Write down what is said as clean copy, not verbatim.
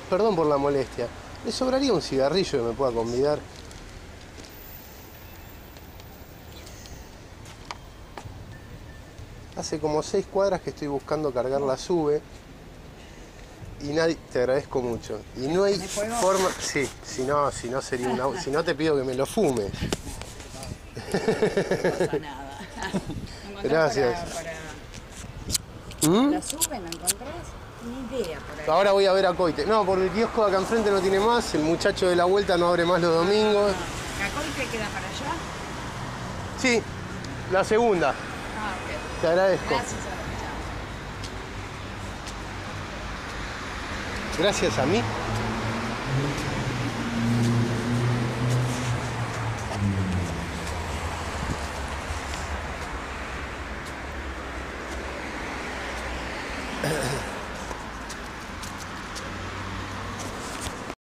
perdón por la molestia. ¿Le sobraría un cigarrillo que me pueda convidar? Hace como 6 cuadras que estoy buscando cargar la sube y nadie... Te agradezco mucho. Y no hay forma... Sí, si no sería una... Si no te pido que me lo fumes. No pasa nada. Gracias. ¿La sube? ¿La encontrás? Ni idea por ahí. Ahora voy a ver a Coite. No, porque el kiosco de acá enfrente no tiene más. El muchacho de la vuelta no abre más los domingos. ¿La Coite queda para allá? Sí, la segunda. Ok. Te agradezco. Gracias. Gracias a mí.